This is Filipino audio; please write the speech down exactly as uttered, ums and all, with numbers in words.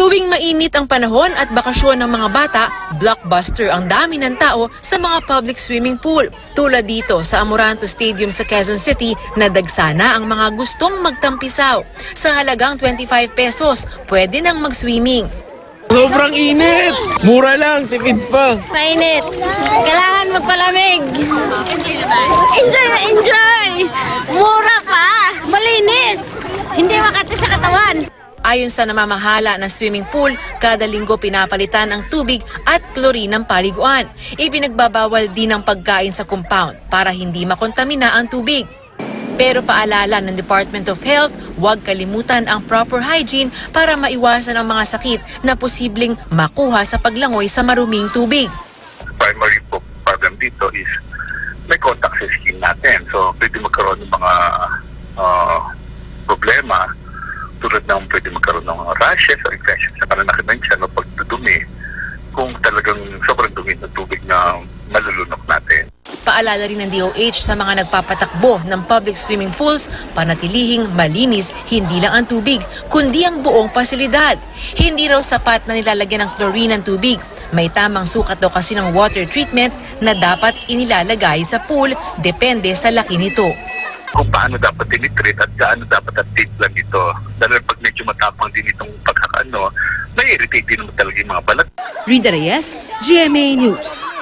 Tuwing mainit ang panahon at bakasyon ng mga bata, blockbuster ang dami ng tao sa mga public swimming pool. Tulad dito sa Amoranto Stadium sa Quezon City, nadagsana ang mga gustong magtampisaw. Sa halagang twenty-five pesos, pwede nang mag-swimming. Sobrang init! Mura lang, tipid pa. Mainit. Kailangan magpalamig. Enjoy na enjoy! Mura pa! Malinis! Hindi makati sa katawan. Ayon sa namamahala ng swimming pool, kada linggo pinapalitan ang tubig at chlorine ng paliguan. Ipinagbabawal din ang pagkain sa compound para hindi makontamina ang tubig. Pero paalala ng Department of Health, huwag kalimutan ang proper hygiene para maiwasan ang mga sakit na posibleng makuha sa paglangoy sa maruming tubig. Primary problem dito is may contact sa skin natin. So pwede magkaroon ng mga uh, problema tulad ng pwede magkaroon ng mga rashes or infections sa pananakit ng tiyan o pagdudumi kung talagang sobrang dumi ng tubig na malulunok natin. Paalala rin ng D O H sa mga nagpapatakbo ng public swimming pools, panatilihing malinis hindi lang ang tubig, kundi ang buong pasilidad. Hindi raw sapat na nilalagyan ng chlorine ang tubig. May tamang sukat daw kasi ng water treatment na dapat inilalagay sa pool, depende sa laki nito. Kung paano dapat tinitreat at gaano dapat at lang ito. Dahil pag medyo matapang din itong pagkakaano, may irritate din naman talaga yung mga balat. Rida Reyes, G M A News.